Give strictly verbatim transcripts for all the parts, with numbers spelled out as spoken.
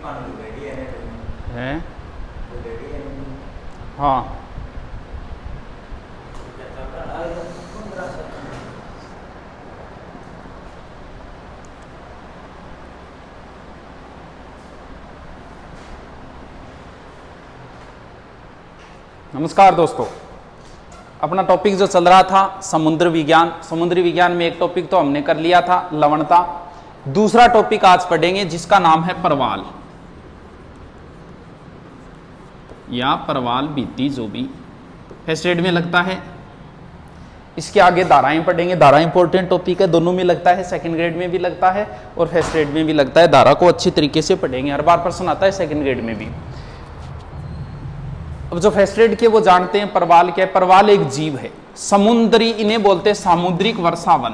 है। हाँ नमस्कार दोस्तों, अपना टॉपिक जो चल रहा था समुद्र विज्ञान। समुद्री विज्ञान में एक टॉपिक तो हमने कर लिया था लवणता। दूसरा टॉपिक आज पढ़ेंगे जिसका नाम है परवाल या परवाल भित्ति, जो भी फर्स्ट ग्रेड में लगता है। इसके आगे धाराएं पढ़ेंगे। धारा इंपॉर्टेंट टॉपिक है, दोनों में लगता है, सेकंड ग्रेड में भी लगता है और फर्स्ट ग्रेड में भी लगता है। धारा को अच्छी तरीके से पढ़ेंगे, हर बार प्रश्न आता है सेकंड ग्रेड में भी। अब जो फर्स्ट ग्रेड के वो जानते हैं परवाल क्या है। परवाल एक जीव है, समुद्री, इन्हें बोलते हैं सामुद्रिक वर्षावन।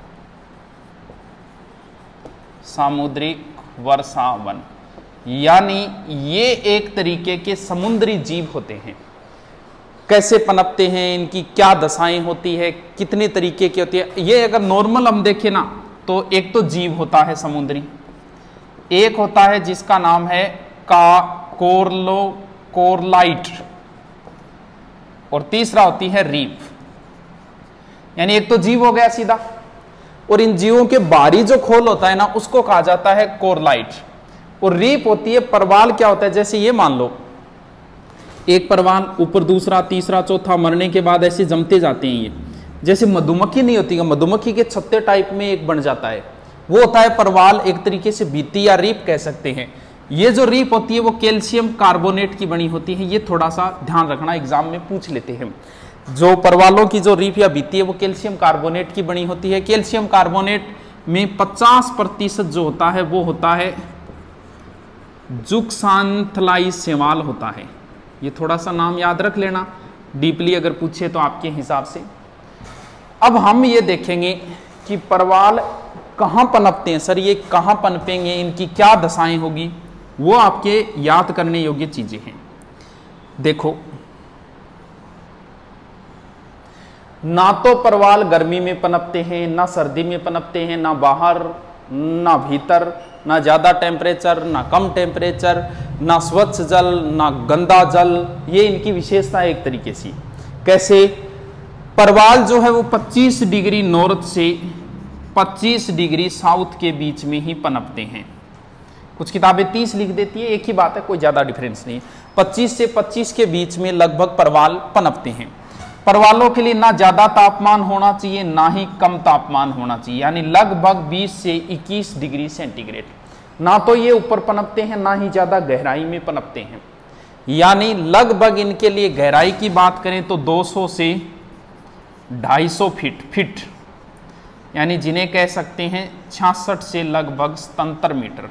सामुद्रिक वर्षावन यानी ये एक तरीके के समुद्री जीव होते हैं। कैसे पनपते हैं, इनकी क्या दशाएं होती है, कितने तरीके की होती है। ये अगर नॉर्मल हम देखें ना तो एक तो जीव होता है समुद्री, एक होता है जिसका नाम है का कोरलो कोरलाइट, और तीसरा होती है रीफ। यानी एक तो जीव हो गया सीधा, और इन जीवों के बाहरी जो खोल होता है ना उसको कहा जाता है कोरलाइट, और रीफ होती है। परवाल क्या होता है, जैसे ये मान लो एक परवाल ऊपर दूसरा तीसरा चौथा, मरने के बाद ऐसे जमते जाते हैं। ये जैसे मधुमक्खी नहीं होती, मधुमक्खी के छत्ते टाइप में एक बन जाता है, वो होता है परवाल। एक तरीके से भित्ति या रीफ कह सकते हैं। ये जो रीफ होती है वो कैल्शियम कार्बोनेट की बनी होती है। ये थोड़ा सा ध्यान रखना, एग्जाम में पूछ लेते हैं। जो परवालों की जो रीफ या भित्ति है वो कैल्शियम कार्बोनेट की बनी होती है। कैल्शियम कार्बोनेट में पचास प्रतिशत जो होता है वो होता है जुक्सान्थलाई शैवाल होता है। ये थोड़ा सा नाम याद रख लेना, डीपली अगर पूछे तो आपके हिसाब से। अब हम ये देखेंगे कि परवाल कहाँ पनपते हैं। सर ये कहाँ पनपेंगे, इनकी क्या दशाएं होगी, वो आपके याद करने योग्य चीजें हैं। देखो, ना तो परवाल गर्मी में पनपते हैं, ना सर्दी में पनपते हैं, ना बाहर ना भीतर, ना ज्यादा टेम्परेचर ना कम टेम्परेचर, ना स्वच्छ जल ना गंदा जल। ये इनकी विशेषता है एक तरीके से। कैसे, परवाल जो है वो पच्चीस डिग्री नॉर्थ से पच्चीस डिग्री साउथ के बीच में ही पनपते हैं। कुछ किताबें तीस लिख देती है, एक ही बात है, कोई ज्यादा डिफरेंस नहीं। पच्चीस से पच्चीस के बीच में लगभग परवाल पनपते हैं। परवालों के लिए ना ज्यादा तापमान होना चाहिए ना ही कम तापमान होना चाहिए, यानी लगभग बीस से इक्कीस डिग्री सेंटीग्रेड। ना तो ये ऊपर पनपते हैं ना ही ज्यादा गहराई में पनपते हैं। यानी लगभग इनके लिए गहराई की बात करें तो दो सौ से ढाई सौ फीट फीट यानी जिन्हें कह सकते हैं छियासठ से लगभग सतहत्तर मीटर।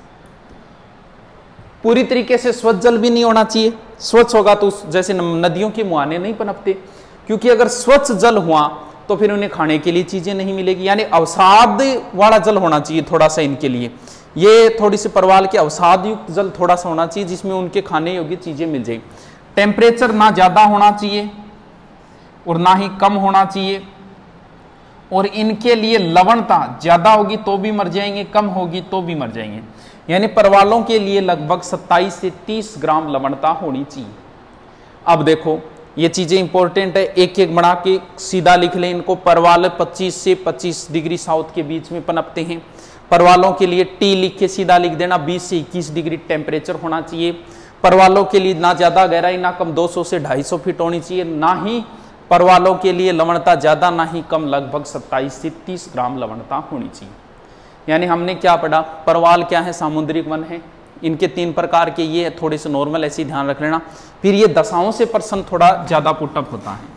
पूरी तरीके से स्वच्छ जल भी नहीं होना चाहिए। स्वच्छ होगा तो जैसे नदियों के मुहाने नहीं पनपते, क्योंकि अगर स्वच्छ जल हुआ तो फिर उन्हें खाने के लिए चीजें नहीं मिलेगी। यानी अवसाद वाला जल होना चाहिए थोड़ा सा इनके लिए। ये थोड़ी सी परवाल के अवसाद युक्त जल थोड़ा सा होना चाहिए जिसमें उनके खाने योग्य चीजें मिल जाए। टेम्परेचर ना ज्यादा होना चाहिए और ना ही कम होना चाहिए। और इनके लिए लवणता ज्यादा होगी तो भी मर जाएंगे, कम होगी तो भी मर जाएंगे। यानी परवालों के लिए लगभग सत्ताईस से तीस ग्राम लवणता होनी चाहिए। अब देखो ये चीजें इंपॉर्टेंट है, एक एक बना के सीधा लिख लें इनको। परवाल पच्चीस से पच्चीस डिग्री साउथ के बीच में पनपते हैं। परवालों के लिए टी लिख के सीधा लिख देना, बीस से इक्कीस डिग्री टेम्परेचर होना चाहिए। परवालों के लिए ना ज्यादा गहराई ना कम, दो सौ से ढाई सौ फीट होनी चाहिए। ना ही परवालों के लिए लवणता ज्यादा ना ही कम, लगभग सत्ताईस से तीस ग्राम लवणता होनी चाहिए। यानी हमने क्या पढ़ा, परवाल क्या है, सामुद्रिक वन है। इनके तीन प्रकार के ये थोड़े से नॉर्मल ऐसे ध्यान रख लेना। फिर ये दशाओं से प्रश्न थोड़ा ज्यादा पुटअप होता है।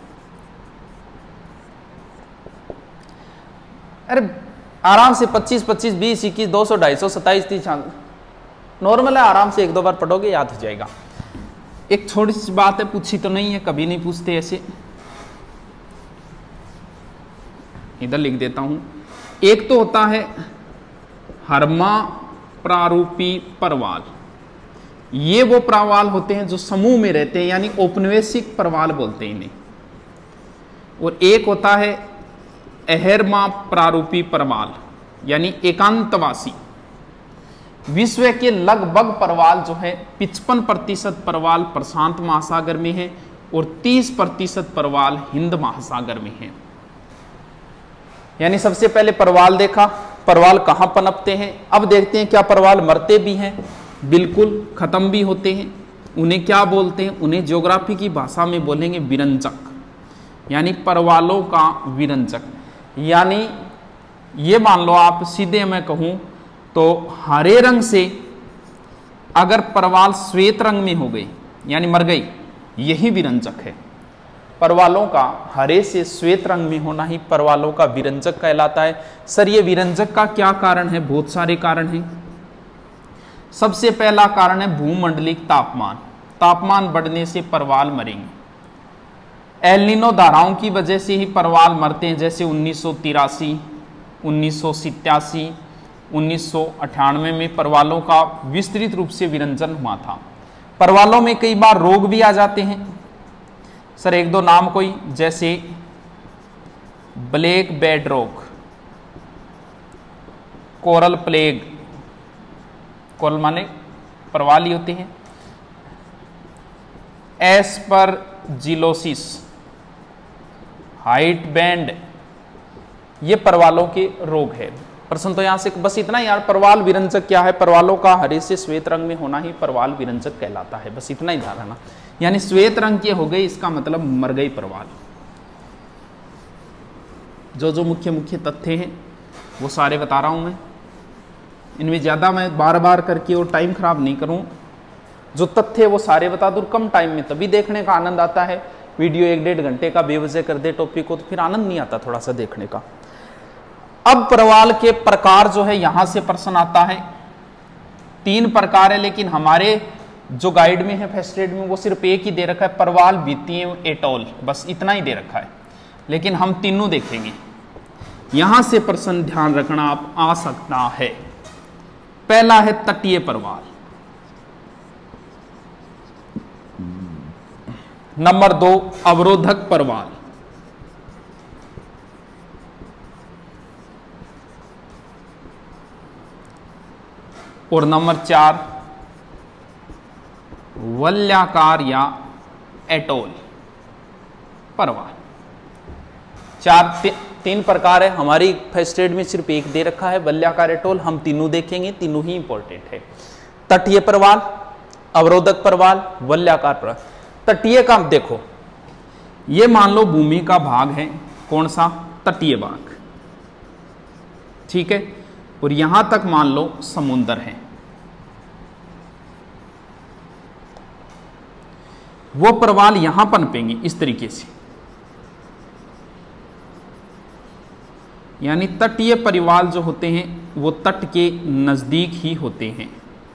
अरे आराम से पच्चीस पच्चीस बीस इक्कीस दो सौ ढाई सौ सत्ताईस तीस नॉर्मल है, आराम से एक दो बार पढ़ोगे याद हो जाएगा। एक छोटी सी बात है, पूछी तो नहीं है, कभी नहीं पूछते ऐसे, इधर लिख देता हूं। एक तो होता है हर्मा प्रारूपी परवाल। ये वो परवाल होते हैं जो समूह में रहते हैं, यानी औपनिवेशिक परवाल बोलते हैं इन्हें। और एक होता है अहर्मा प्रारूपी परवाल, यानी एकांतवासी। विश्व के लगभग परवाल जो है पचपन प्रतिशत परवाल प्रशांत महासागर में है और तीस प्रतिशत परवाल हिंद महासागर में है। यानी सबसे पहले परवाल देखा, परवाल कहां पनपते हैं। अब देखते हैं क्या परवाल मरते भी हैं, बिल्कुल खत्म भी होते हैं। उन्हें क्या बोलते हैं? उन्हें ज्योग्राफी की भाषा में बोलेंगे विरंजक, यानी परवालों का विरंजक। यानी ये मान लो आप, सीधे मैं कहूं तो हरे रंग से अगर परवाल श्वेत रंग में हो गई यानी मर गई, यही विरंजक है। परवालों का हरे से श्वेत रंग में होना ही परवालों का विरंजक कहलाता है। सर ये विरंजक का क्या कारण है? बहुत सारे कारण हैं। सबसे पहला कारण है भूमंडलिक तापमान। तापमान बढ़ने से परवाल मरेंगे। एल नीनो धाराओं की वजह से ही परवाल मरते हैं, जैसे उन्नीस सौ तिरासी, उन्नीस सौ सत्तासी, उन्नीस सौ अट्ठानवे में परवालों का विस्तृत रूप से विरंजन हुआ था। परवालों में कई बार रोग भी आ जाते हैं। सर एक दो नाम कोई, जैसे ब्लैक बेड रोग, कोरल प्लेग, कोरल माने परवाल ही होते हैं, एस्परजिलोसिस, हाइट बैंड, ये परवालों के रोग है। प्रश्न तो यहां से बस इतना यार, परवाल विरंजक क्या है? परवालों का हरे से श्वेत रंग में होना ही परवाल विरंजक कहलाता है। बस इतना ही ध्यान रखना। यानी श्वेत रंग के हो गए, इसका मतलब मर गई परवाल। जो जो मुख्य मुख्य तथ्य हैं वो सारे बता रहा हूं मैं। इनमें ज्यादा मैं बार बार करके और टाइम खराब नहीं करूं। जो तथ्य वो सारे बता दूं कम टाइम में, तभी देखने का आनंद आता है। वीडियो एक डेढ़ घंटे का बेवजह कर दे टॉपिक को तो फिर आनंद नहीं आता थोड़ा सा देखने का। अब परवाल के प्रकार जो है, यहां से प्रश्न आता है। तीन प्रकार है, लेकिन हमारे जो गाइड में है फर्स्ट एड में वो सिर्फ एक ही दे रखा है, परवाल वित्तीय एटोल, बस इतना ही दे रखा है। लेकिन हम तीनों देखेंगे। यहां से प्रश्न ध्यान रखना आप आ सकता है। पहला है तटीय परवाल, नंबर दो अवरोधक परवाल, और नंबर चार वलयाकार या एटोल परवाल। चार ती, तीन प्रकार है। हमारी फर्स्ट एड में सिर्फ एक दे रखा है वलयाकार एटोल, हम तीनों देखेंगे, तीनों ही इंपॉर्टेंट है। तटीय परवाल, अवरोधक परवाल, वलयाकार परवाल। तटीय का देखो, ये मान लो भूमि का भाग है, कौन सा? तटीय भाग, ठीक है। और यहां तक मान लो समुद्र है, वो परवाल यहां पनपेंगे इस तरीके से। यानी तटीय परिवाल जो होते हैं वो तट के नजदीक ही होते हैं।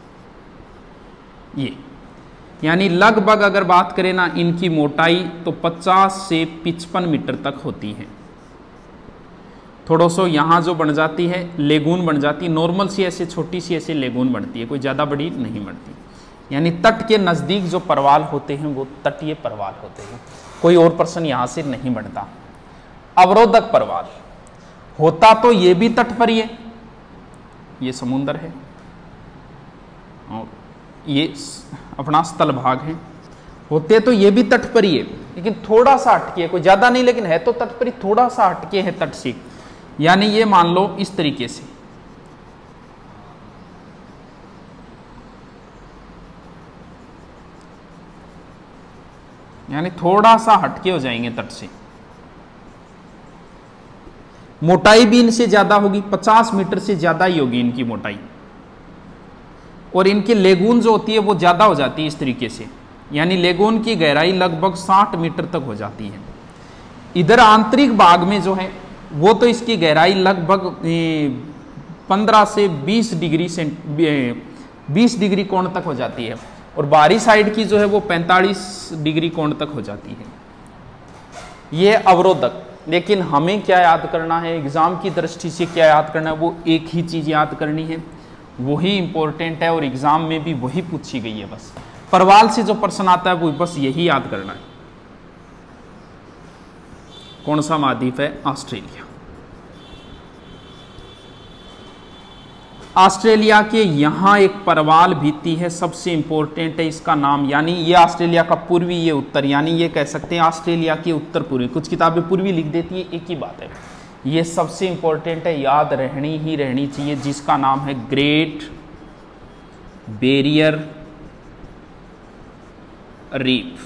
ये यानी लगभग अगर बात करें ना, इनकी मोटाई तो पचास से पचपन मीटर तक होती है। थोड़ा सा यहाँ जो बन जाती है लेगून बन जाती है, नॉर्मल सी ऐसे छोटी सी ऐसे लेगून बनती है, कोई ज़्यादा बड़ी नहीं बनती। यानी तट के नज़दीक जो परवाल होते हैं वो तटीय परवाल होते हैं। कोई और प्रश्न यहाँ से नहीं बनता। अवरोधक परवाल होता तो ये भी तट पर ही है, ये समुद्र है और ये अपना स्थल भाग है, होते तो ये भी तट पर ही है, लेकिन थोड़ा सा हटके है, कोई ज़्यादा नहीं लेकिन है तो तट पर ही, थोड़ा सा हटके है तट से। यानी ये मान लो इस तरीके से, यानी थोड़ा सा हटके हो जाएंगे तट से। मोटाई भी इनसे ज्यादा होगी, पचास मीटर से ज्यादा ही होगी इनकी मोटाई, और इनकी लेगून जो होती है वो ज्यादा हो जाती है इस तरीके से। यानी लेगून की गहराई लगभग साठ मीटर तक हो जाती है। इधर आंतरिक भाग में जो है वो तो इसकी गहराई लगभग पंद्रह से बीस डिग्री से बीस डिग्री कोण तक हो जाती है, और बाहरी साइड की जो है वो पैंतालीस डिग्री कोण तक हो जाती है। ये अवरोधक। लेकिन हमें क्या याद करना है, एग्जाम की दृष्टि से क्या याद करना है, वो एक ही चीज याद करनी है, वही इंपॉर्टेंट है और एग्जाम में भी वही पूछी गई है। बस परवाल से जो प्रश्न आता है वो बस यही याद करना है। कौन सा महाद्वीप है? ऑस्ट्रेलिया। ऑस्ट्रेलिया के यहाँ एक परवाल भित्ति है, सबसे इंपॉर्टेंट है इसका नाम, यानी ये ऑस्ट्रेलिया का पूर्वी, ये उत्तर, यानी ये कह सकते हैं ऑस्ट्रेलिया के उत्तर पूर्वी। कुछ किताबें पूर्वी लिख देती है, एक ही बात है। ये सबसे इंपॉर्टेंट है, याद रहनी ही रहनी चाहिए, जिसका नाम है great barrier reef.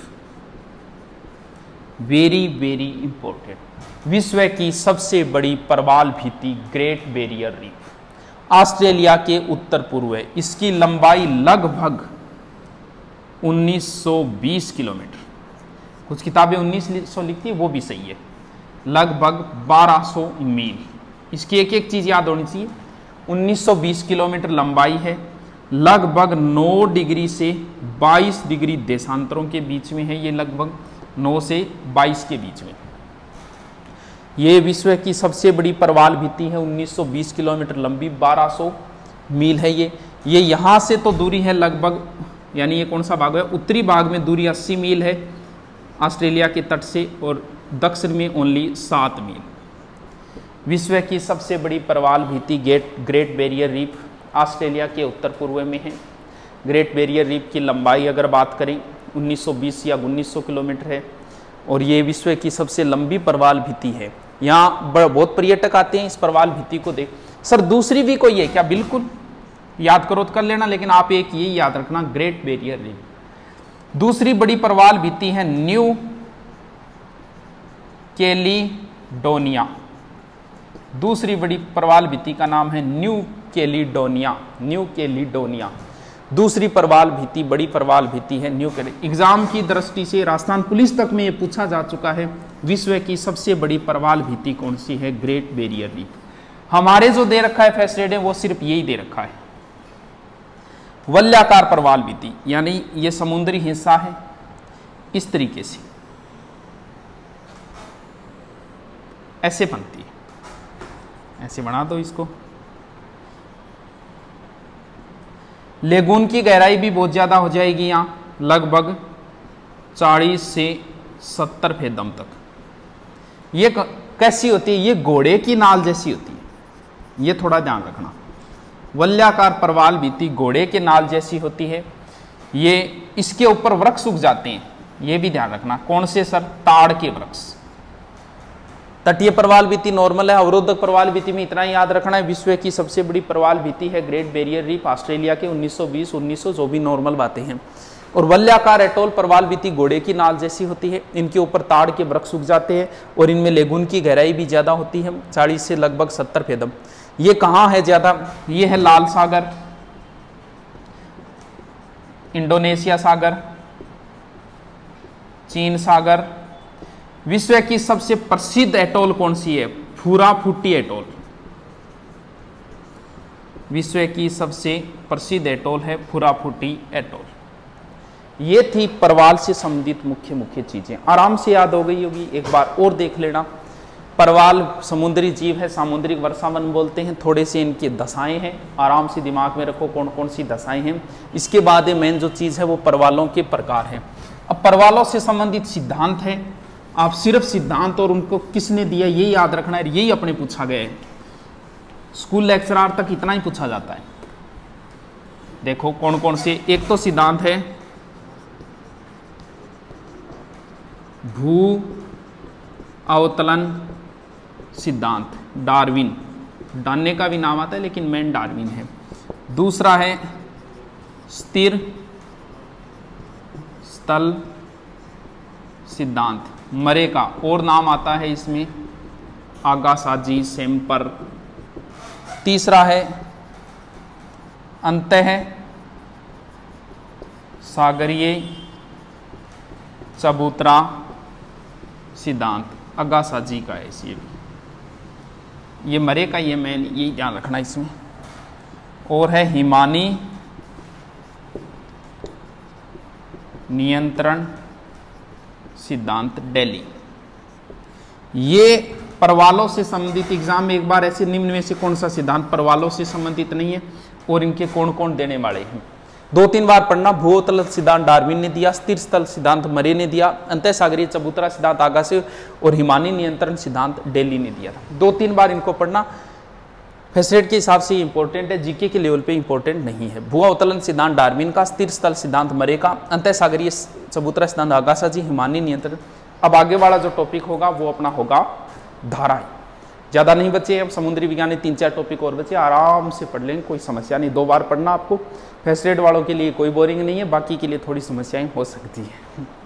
Very very important. विश्व की सबसे बड़ी परवाल भित्ति ग्रेट बैरियर रीफ ऑस्ट्रेलिया के उत्तर पूर्व है। इसकी लंबाई लगभग उन्नीस सौ बीस किलोमीटर, कुछ किताबें उन्नीस सौ लिखती है, वो भी सही है, लगभग बारह सौ मील। इसकी एक एक चीज याद होनी चाहिए। उन्नीस सौ बीस किलोमीटर लंबाई है, लगभग नौ डिग्री से बाईस डिग्री देशांतरों के बीच में है, ये लगभग नौ से बाईस के बीच में। ये विश्व की सबसे बड़ी परवाल भित्ति है, उन्नीस सौ बीस किलोमीटर लंबी, बारह सौ मील है ये। ये यहाँ से तो दूरी है लगभग, यानी ये कौन सा भाग है, उत्तरी भाग में दूरी अस्सी मील है ऑस्ट्रेलिया के तट से, और दक्षिण में ओनली सात मील। विश्व की सबसे बड़ी परवाल भित्ति गेट ग्रेट बैरियर रीफ ऑस्ट्रेलिया के उत्तर पूर्व में है। ग्रेट बैरियर रीफ की लंबाई अगर बात करें उन्नीस सौ बीस या उन्नीस सौ किलोमीटर है, और ये विश्व की सबसे लंबी परवाल भित्ति है। यहाँ बहुत पर्यटक आते हैं इस परवाल भित्ति को देख। सर दूसरी भी कोई है क्या? बिल्कुल याद करो तो कर लेना, लेकिन आप एक ये याद रखना, ग्रेट बैरियर रीफ। दूसरी बड़ी परवाल भित्ति है न्यू कैलिडोनिया। दूसरी बड़ी परवाल भित्ति का नाम है न्यू कैलिडोनिया। न्यू कैलिडोनिया दूसरी परवाल भित्ति, बड़ी परवाल भित्ति है न्यू कैलिडोनिया। एग्जाम की दृष्टि से राजस्थान पुलिस तक में ये पूछा जा चुका है, विश्व की सबसे बड़ी परवाल भित्ति कौन सी है? Great barrier reef. हमारे जो दे रखा है फर्स्ट एड है वो सिर्फ यही दे रखा है, वलयाकार परवाल भित्ति, यानी ये समुद्री हिस्सा है इस तरीके से ऐसे बनती है, ऐसे बना दो इसको। लेगून की गहराई भी बहुत ज़्यादा हो जाएगी, यहाँ लगभग चालीस से सत्तर फीट दम तक। ये कैसी होती है? ये घोड़े की नाल जैसी होती है, ये थोड़ा ध्यान रखना। वलयाकार परवाल भित्ति घोड़े के नाल जैसी होती है। ये इसके ऊपर वृक्ष उग जाते हैं, ये भी ध्यान रखना। कौन से सर? ताड़ के वृक्ष। तटीय परवाल भित्ति नॉर्मल है। अवरोधक परवाल भित्ति में इतना ही याद रखना है, विश्व की सबसे बड़ी परवाल भित्ति है ग्रेट बैरियर रीफ ऑस्ट्रेलिया के उन्नीस सौ बीस उन्नीस सौ, जो भी नॉर्मल बातें हैं। और वलयाकार एटोल परवाल भित्ति घोड़े की नाल जैसी होती है, इनके ऊपर ताड़ के वृक्ष उग जाते हैं, और इनमें लेगून की गहराई भी ज़्यादा होती है, चालीस से लगभग सत्तर फीट दम। ये कहाँ है ज़्यादा? ये है लाल सागर, इंडोनेशिया सागर, चीन सागर। विश्व की सबसे प्रसिद्ध एटोल कौन सी है? Funafuti atoll. विश्व की सबसे प्रसिद्ध एटोल है फुराफुटी एटोल। ये थी परवाल से संबंधित मुख्य मुख्य चीजें, आराम से याद हो गई होगी। एक बार और देख लेना। परवाल समुद्री जीव है, सामुद्रिक वर्षावन बोलते हैं। थोड़े से इनकी दशाएं हैं, आराम से दिमाग में रखो कौन कौन सी दशाएं हैं। इसके बाद मेन जो चीज़ है वो परवालों के प्रकार हैं। अब परवालों से संबंधित सिद्धांत है, आप सिर्फ सिद्धांत और उनको किसने दिया यही याद रखना है, यही अपने पूछा गया है। स्कूल लेक्चरार तक इतना ही पूछा जाता है। देखो कौन कौन से, एक तो सिद्धांत है भू अवतलन सिद्धांत, डार्विन। डालने का भी नाम आता है लेकिन मेन डार्विन है। दूसरा है स्थिर स्थल सिद्धांत, मरे का और नाम आता है इसमें आगासाजी सेम्पर। तीसरा है अंतः सागरीय चबूतरा सिद्धांत, आगासाजी का है ये भी। ये मरे का, ये मैं ये ध्यान रखना इसमें। और है हिमानी नियंत्रण सिद्धांत, दिल्ली। ये परवालों से संबंधित, एग्जाम में एक बार ऐसे निम्न में से कौन सा सिद्धांत परवालों से संबंधित नहीं है और इनके कौन कौन देने वाले हैं? दो तीन बार पढ़ना। भूतल सिद्धांत डार्विन ने दिया, स्थिर स्थल सिद्धांत मरे ने दिया, अंतः सागरीय चबूतरा सिद्धांत आगासे और हिमानी नियंत्रण सिद्धांत दिल्ली ने दिया था। दो तीन बार इनको पढ़ना। फैसरेट के हिसाब से इंपॉर्टेंट है, जीके के लेवल पे इंपॉर्टेंट नहीं है। भुआ उत्तोलन सिद्धांत डार्विन का, स्थिर स्थल सिद्धांत मरे का, अंतः सागरीय चबूतरा सिद्धांत आगाशा जी, हिमानी नियंत्रण। अब आगे वाला जो टॉपिक होगा वो अपना होगा धाराएं। ज़्यादा नहीं बचे, अब समुद्री विज्ञान में तीन चार टॉपिक और बचे, आराम से पढ़ लेंगे, कोई समस्या नहीं। दो बार पढ़ना आपको, फैसरेट वालों के लिए कोई बोरिंग नहीं है, बाकी के लिए थोड़ी समस्याएं हो सकती है।